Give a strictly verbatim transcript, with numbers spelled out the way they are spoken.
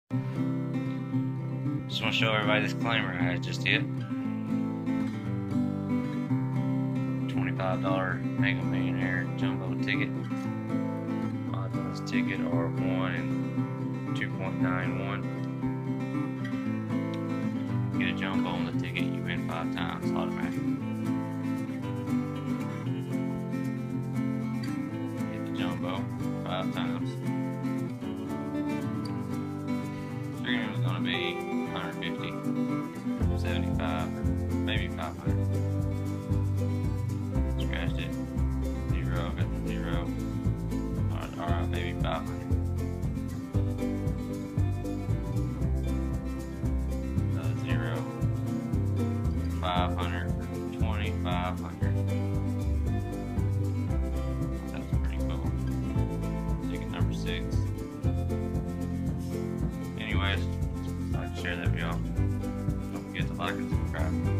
Just want to show everybody this disclaimer I had just hit. twenty-five dollar Mega Millionaire Jumbo ticket. five dollars ticket or one and two point nine one. Get a jumbo on the ticket, you win five times automatically. Hit the jumbo five times. Figuring it was going to be one hundred fifty, seventy-five, or maybe five hundred. Scratched it. Zero, got the zero. Alright, alright, maybe five hundred. Another zero. five hundred, twenty-five hundred. That's pretty cool. Ticket number six. Anyways, I'd like to share that with y'all. Don't forget to like and subscribe.